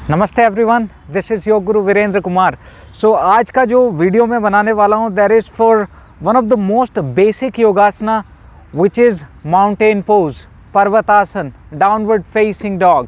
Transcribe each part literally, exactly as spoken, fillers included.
नमस्ते everyone, this is yoga guru Virendra Kumar. सो आज का जो वीडियो मैं बनाने वाला हूँ that is for one of the most basic yogasana which is mountain pose, Parvatasana, downward facing dog.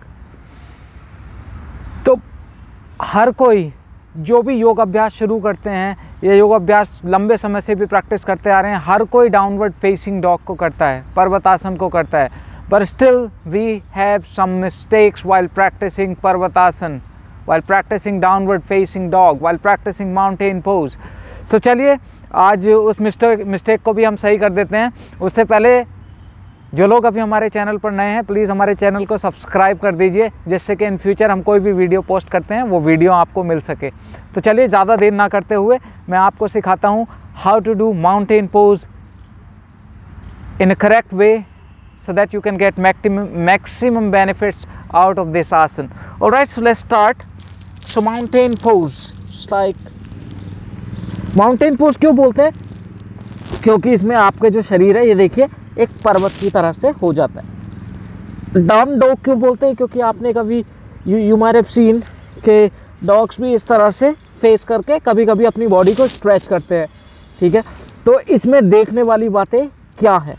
तो हर कोई जो भी योग अभ्यास शुरू करते हैं या योग अभ्यास लंबे समय से भी प्रैक्टिस करते आ रहे हैं, हर कोई डाउनवर्ड फेसिंग डॉग को करता है, पर्वतासन को करता है। But still we have some mistakes while practicing Parvatasan, while practicing downward facing dog, while practicing mountain pose. So चलिए आज उस मिस्टेक मिस्टेक को भी हम सही कर देते हैं। उससे पहले जो लोग अभी हमारे चैनल पर नए हैं, प्लीज़ हमारे चैनल को सब्सक्राइब कर दीजिए, जिससे कि इन फ्यूचर हम कोई भी वीडियो पोस्ट करते हैं वो वीडियो आपको मिल सके। तो चलिए ज़्यादा देर ना करते हुए मैं आपको सिखाता हूँ how to do mountain pose in a correct way, so that you can get maximum maximum benefits out of this asana. All right, so let's start. So mountain pose, it's like mountain pose क्यों बोलते हैं? क्योंकि इसमें आपका जो शरीर है ये देखिए एक पर्वत की तरह से हो जाता है। डाउन डॉग क्यों बोलते हैं? क्योंकि आपने कभी you you might have seen के डॉग्स भी इस तरह से फेस करके कभी कभी अपनी बॉडी को स्ट्रेच करते हैं, ठीक है। तो इसमें देखने वाली बातें क्या है,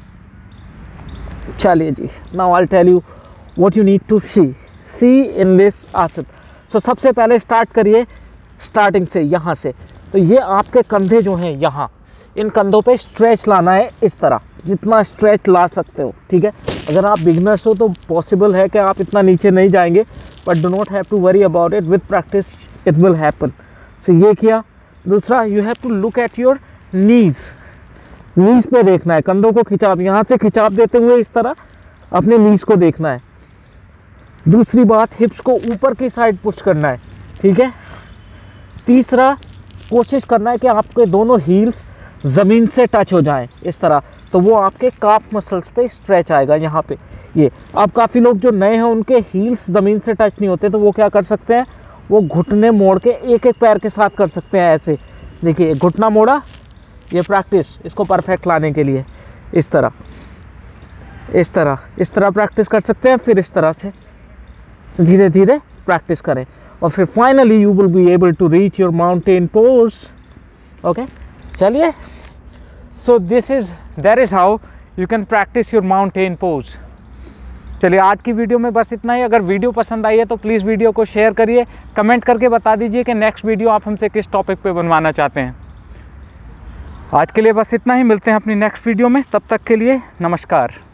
चलिए जी, now I tell you what you need to see see in this asana. So सबसे पहले स्टार्ट करिए स्टार्टिंग से, यहाँ से। तो ये आपके कंधे जो हैं यहाँ, इन कंधों पे स्ट्रेच लाना है इस तरह, जितना स्ट्रेच ला सकते हो, ठीक है। अगर आप बिगनर्स हो तो पॉसिबल है कि आप इतना नीचे नहीं जाएंगे, but do not have to worry about it, with practice it will happen. So ये किया। दूसरा, you have to look at your knees. Knees पे देखना है, कंधों को खिंचाव, यहाँ से खिंचाव देते हुए इस तरह अपने नीज को देखना है। दूसरी बात, हिप्स को ऊपर की साइड पुश करना है, ठीक है। तीसरा, कोशिश करना है कि आपके दोनों हील्स ज़मीन से टच हो जाएं इस तरह, तो वो आपके काफ मसल्स पे स्ट्रेच आएगा यहाँ पे। ये अब काफ़ी लोग जो नए हैं उनके हील्स ज़मीन से टच नहीं होते, तो वो क्या कर सकते हैं, वो घुटने मोड़ के एक एक पैर के साथ कर सकते हैं ऐसे। देखिए घुटना मोड़ा, ये प्रैक्टिस इसको परफेक्ट लाने के लिए इस तरह इस तरह इस तरह प्रैक्टिस कर सकते हैं। फिर इस तरह से धीरे धीरे प्रैक्टिस करें और फिर finally you will be able to reach your mountain pose. Okay, चलिए। So this is that is how you can practice your mountain pose. चलिए आज की वीडियो में बस इतना ही। अगर वीडियो पसंद आई है तो प्लीज़ वीडियो को शेयर करिए, कमेंट करके बता दीजिए कि नेक्स्ट वीडियो आप हमसे किस टॉपिक पे बनवाना चाहते हैं। आज के लिए बस इतना ही, मिलते हैं अपनी नेक्स्ट वीडियो में, तब तक के लिए नमस्कार।